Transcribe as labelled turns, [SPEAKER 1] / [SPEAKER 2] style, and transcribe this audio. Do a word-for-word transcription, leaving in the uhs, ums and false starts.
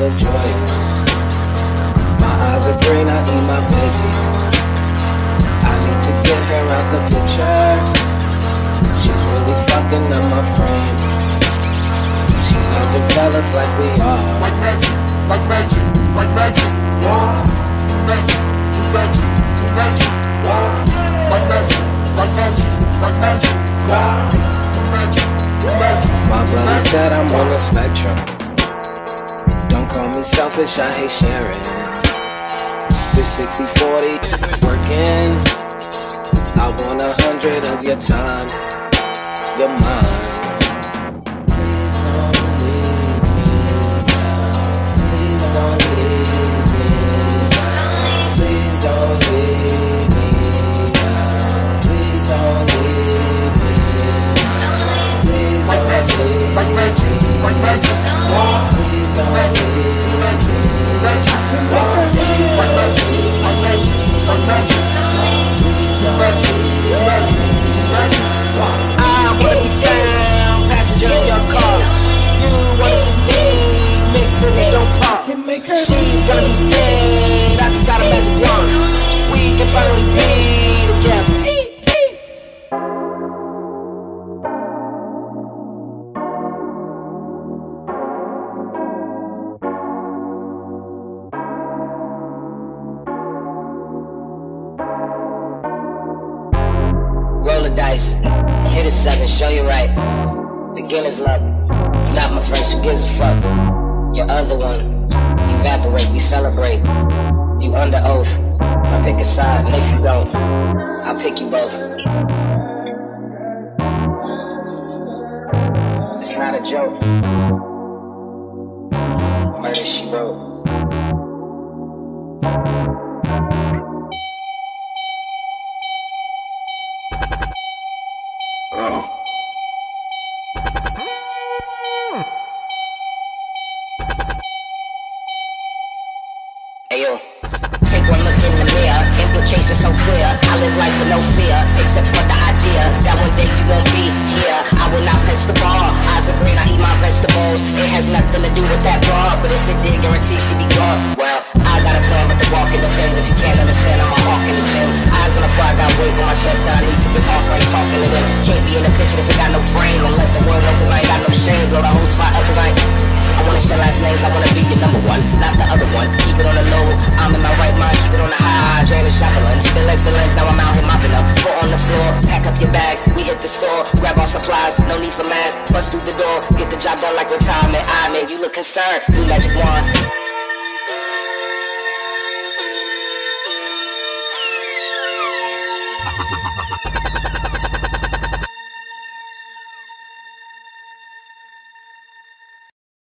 [SPEAKER 1] the joints. My eyes are green, I eat my veggies. I need to get her out the picture. She's really fucking up my frame. She's not developed like we are.
[SPEAKER 2] Like magic, like magic, like magic, yeah. Magic, magic, magic, yeah. Like magic, like magic, like magic, yeah. Magic, magic.
[SPEAKER 1] My brother said I'm on the spectrum. Don't call me selfish, I hate sharing. This sixty forty isn't working. I want a hundred of your time, your mind. Please don't leave me now. Please don't leave me now. Please don't leave me now. Please don't leave me now. Please
[SPEAKER 2] Like magic, like magic, like magic, yeah.
[SPEAKER 1] please don't leave me now.
[SPEAKER 2] Magic, yeah. Like magic, like magic, like magic, magic, magic, magic, yeah.
[SPEAKER 3] I wanna be found, passenger in your car. You wanna be me, mixing it don't pop. She's gonna be dead, I just got a magic wand. We can finally be together.
[SPEAKER 4] Roll the dice, hit a seven, show you right. Beginner's luck, not my friends, who gives a fuck? Your other one, evaporate, we celebrate. You under oath, I pick a side, and if you don't, I'll pick you both. It's not a joke. Murder, she wrote. Ayo, take one look in the mirror, implications so clear. I live life with no fear, except for the idea that one day you won't be here. I will not fence the bar, eyes are green, I eat my vegetables. It has nothing to do with that bar, but if it did, guarantee she be gone. Well, I got a plan, but the walk in the pen. If you can't understand, I'm a hawk in the gym. Eyes on the fire, got weight on my chest that I need to get off. I ain't talking to them. Can't be in the picture if it got no frame. Don't let the world know, cause I ain't got no shame. Blow the whole spot up, cause I ain't. I wanna share last names, I wanna be your number one, not the other one. Keep it on the low, I'm in my right mind. Keep it on the high, drain the shotgun. Spill like feelings, now I'm out here mopping up. Foot on the floor, pack up your bags. We hit the store, grab our supplies. No need for masks, bust through the door. Get the job done like retirement. I man, you look concerned. New magic wand.